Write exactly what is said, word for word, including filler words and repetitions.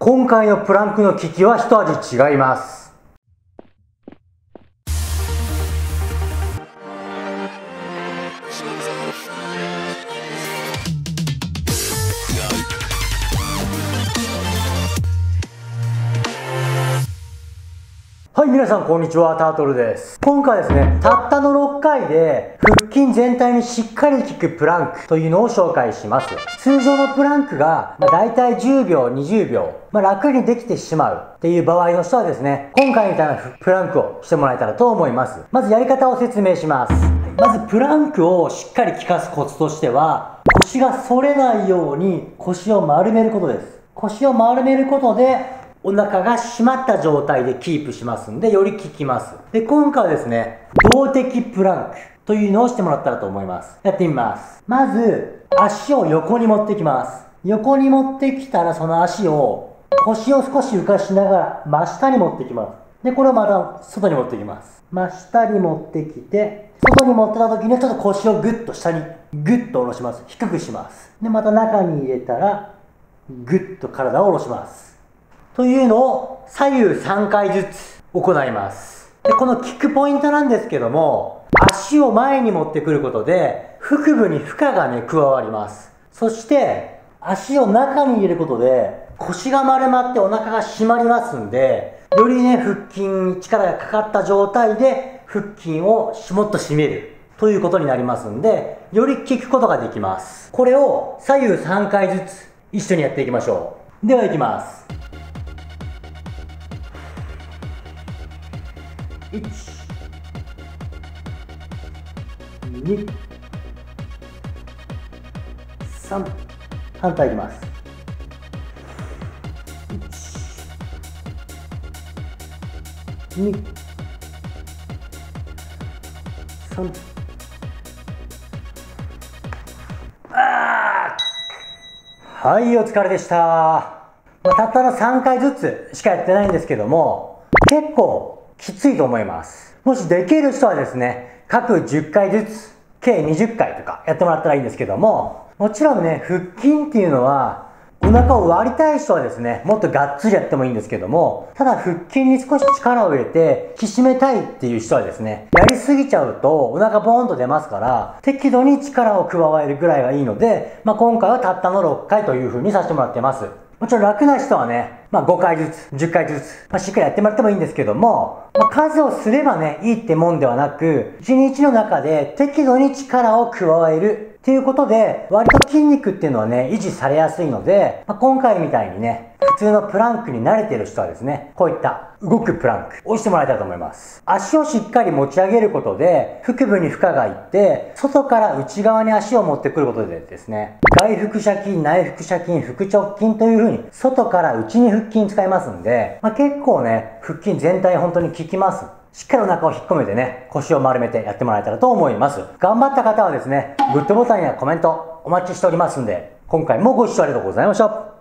今回のプランクの機器は一味違います。はい、皆さんこんにちは、タートルです。今回はですね、たったのろっかいで腹筋全体にしっかり効くプランクというのを紹介します。通常のプランクが、まあ、大体じゅうびょう、にじゅうびょう、まあ、楽にできてしまうっていう場合の人はですね、今回みたいなプランクをしてもらえたらと思います。まずやり方を説明します。まずプランクをしっかり効かすコツとしては、腰が反れないように腰を丸めることです。腰を丸めることでお腹が締まった状態でキープしますんで、より効きます。で、今回はですね、動的プランクというのをしてもらったらと思います。やってみます。まず、足を横に持ってきます。横に持ってきたら、その足を、腰を少し浮かしながら、真下に持ってきます。で、これをまた外に持ってきます。真下に持ってきて、外に持ってた時にはちょっと腰をグッと下に、グッと下ろします。低くします。で、また中に入れたら、グッと体を下ろします。というのを左右さんかいずつ行います。で、このキックポイントなんですけども、足を前に持ってくることで、腹部に負荷がね、加わります。そして、足を中に入れることで、腰が丸まってお腹が締まりますんで、よりね、腹筋に力がかかった状態で、腹筋をもっと締めるということになりますんで、より効くことができます。これを左右さんかいずつ一緒にやっていきましょう。では、いきます。いち、に、さん、反対いきます。いち、に、さん、あーはい、お疲れでした。まあ、たったのさんかいずつしかやってないんですけども、結構きついと思います。もしできる人はですね、各じゅっかいずつ、計にじゅっかいとかやってもらったらいいんですけども、もちろんね、腹筋っていうのは、お腹を割りたい人はですね、もっとがっつりやってもいいんですけども、ただ腹筋に少し力を入れて、引き締めたいっていう人はですね、やりすぎちゃうとお腹ボーンと出ますから、適度に力を加えるぐらいがいいので、まあ、今回はたったのろっかいという風にさせてもらってます。もちろん楽な人はね、まあごかいずつ、じゅっかいずつ、まあ、しっかりやってもらってもいいんですけども、まあ、数をすればね、いいってもんではなく、いちにちの中で適度に力を加えるっていうことで、割と筋肉っていうのはね、維持されやすいので、まあ、今回みたいにね、普通のプランクに慣れてる人はですね、こういった動くプランクをしてもらいたいと思います。足をしっかり持ち上げることで、腹部に負荷がいって、外から内側に足を持ってくることでですね、外腹斜筋、内腹斜筋、腹直筋という風に、外から内に腹筋使いますんで、まあ、結構ね、腹筋全体本当に効きます。しっかりお腹を引っ込めてね、腰を丸めてやってもらえたらと思います。頑張った方はですね、グッドボタンやコメントお待ちしておりますんで、今回もご視聴ありがとうございました。